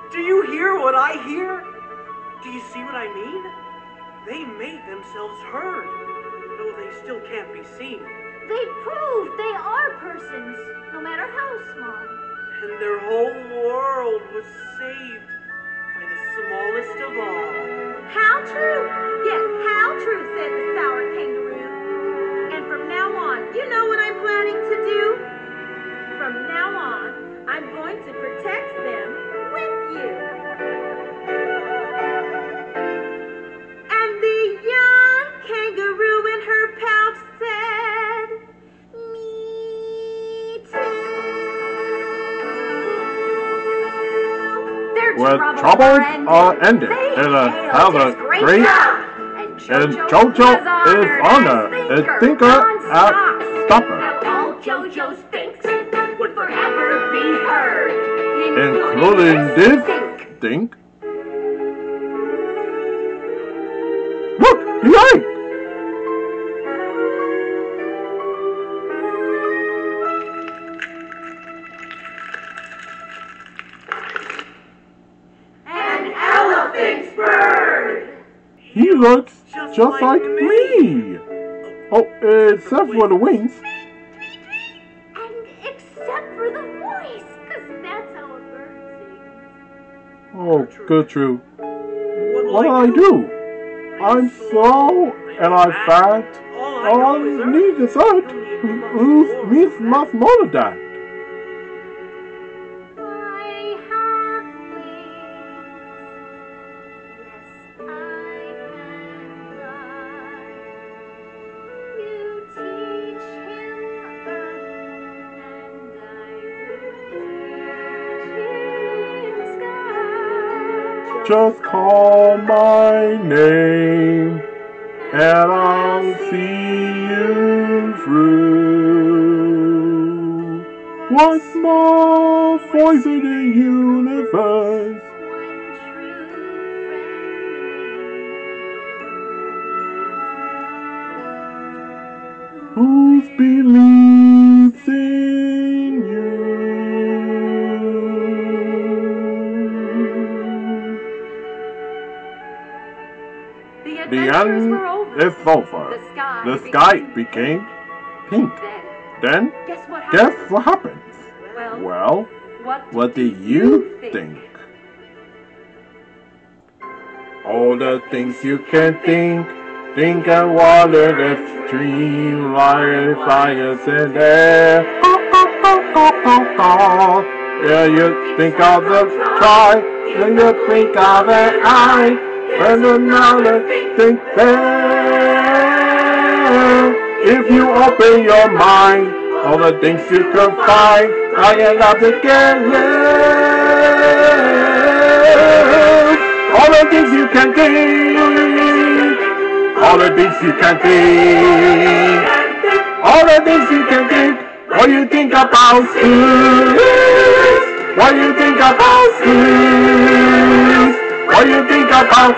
Do you hear what I hear? Do you see what I mean? They made themselves heard, though they still can't be seen. They proved they are persons, no matter how small. And their whole world was saved by the smallest of all. How true! Yes, how true, said the sour kangaroo. And from now on, you know what I'm planning to do? From now on, I'm going to protect them with you. And the young kangaroo in her pouch said, me too. When troubles are ended, and have a great and JoJo is honor, and thinker at stopper. All JoJo's thinks would forever be heard, Including this think. Look, behind! an elephant's bird. He looks just like me. Oh, except for the wings. And except for the voice, because that's how a bird sings. Oh, Gertrude. What did I do? I'm slow and I'm fat. All I need is that. Who's me much more than that? I have wings. Yes, I can fly. You teach him earth, and I will teach him sky. Just call my name and I'll see you through. One small voice in the universe. Who believes in you? The end is over. The sky became pink. Then, guess what happens? Well, what do you think? All the things you can think and water the stream, lion, fires in there. Yeah, you think of the sky, then you think of an eye. And another thing there. If you open your mind, all the things you can find, I end up together. All the things you can think, all the things you can think, all the things you can think. What you think about schools? What you think about schools? What do you think about